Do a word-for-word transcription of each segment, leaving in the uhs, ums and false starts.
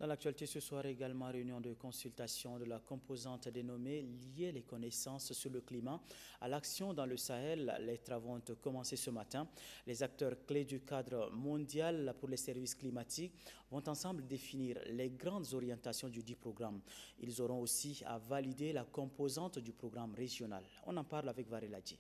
Dans l'actualité ce soir également, réunion de consultation de la composante dénommée lier les connaissances sur le climat à l'action dans le Sahel. Les travaux ont commencé ce matin. Les acteurs clés du cadre mondial pour les services climatiques vont ensemble définir les grandes orientations du dit programme. Ils auront aussi à valider la composante du programme régional. On en parle avec Vareladji.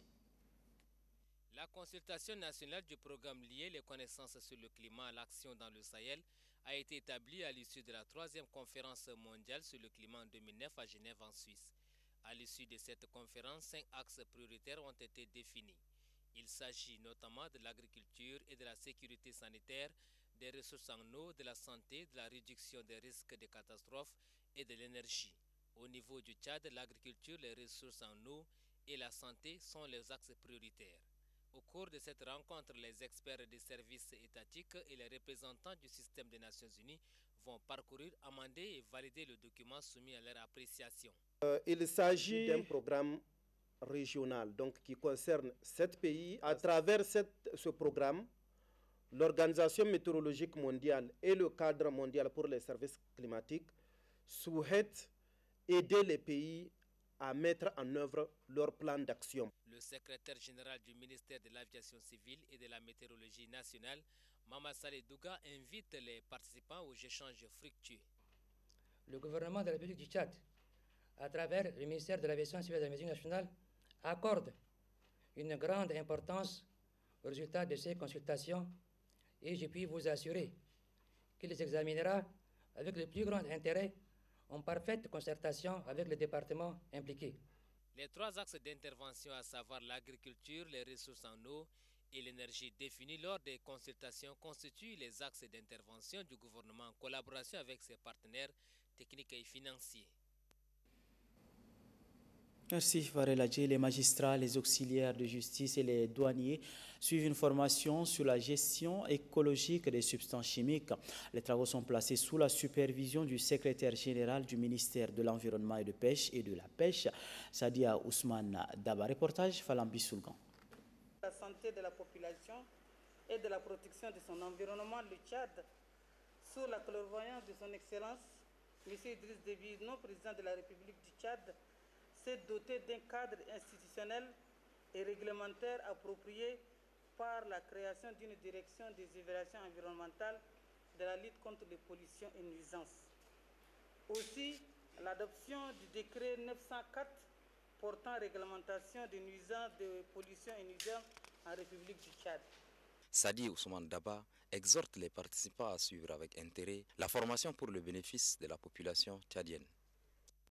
La consultation nationale du programme lié les connaissances sur le climat à l'action dans le Sahel a été établie à l'issue de la troisième conférence mondiale sur le climat en deux mille neuf à Genève en Suisse. À l'issue de cette conférence, cinq axes prioritaires ont été définis. Il s'agit notamment de l'agriculture et de la sécurité sanitaire, des ressources en eau, de la santé, de la réduction des risques de catastrophes et de l'énergie. Au niveau du Tchad, l'agriculture, les ressources en eau et la santé sont les axes prioritaires. Au cours de cette rencontre, les experts des services étatiques et les représentants du système des Nations Unies vont parcourir, amender et valider le document soumis à leur appréciation. Euh, il s'agit d'un programme régional donc, qui concerne sept pays. À travers cette, ce programme, l'Organisation météorologique mondiale et le cadre mondial pour les services climatiques souhaitent aider les pays à mettre en œuvre leur plan d'action. Le secrétaire général du ministère de l'Aviation civile et de la météorologie nationale, Mama Saleh Douga, invite les participants aux échanges fructueux. Le gouvernement de la République du Tchad, à travers le ministère de l'Aviation civile et de la météorologie nationale, accorde une grande importance aux résultats de ces consultations et je puis vous assurer qu'il les examinera avec le plus grand intérêt en parfaite concertation avec les départements impliqués. Les trois axes d'intervention, à savoir l'agriculture, les ressources en eau et l'énergie définis lors des consultations, constituent les axes d'intervention du gouvernement en collaboration avec ses partenaires techniques et financiers. Merci Vareladji. Les magistrats, les auxiliaires de justice et les douaniers suivent une formation sur la gestion écologique des substances chimiques. Les travaux sont placés sous la supervision du secrétaire général du ministère de l'Environnement et de Pêche et de la Pêche, Sadia Ousmane Daba. Reportage Falambi Soulgan. La santé de la population et de la protection de son environnement, le Tchad, sous la clairvoyance de son Excellence, M. Idriss Déby, non président de la République du Tchad, s'est doté d'un cadre institutionnel et réglementaire approprié par la création d'une direction des évaluations environnementales de la lutte contre les pollutions et nuisances. Aussi, l'adoption du décret neuf cent quatre portant réglementation des nuisances, de pollution et nuisances en République du Tchad. Sadi Ousmane Daba exhorte les participants à suivre avec intérêt la formation pour le bénéfice de la population tchadienne.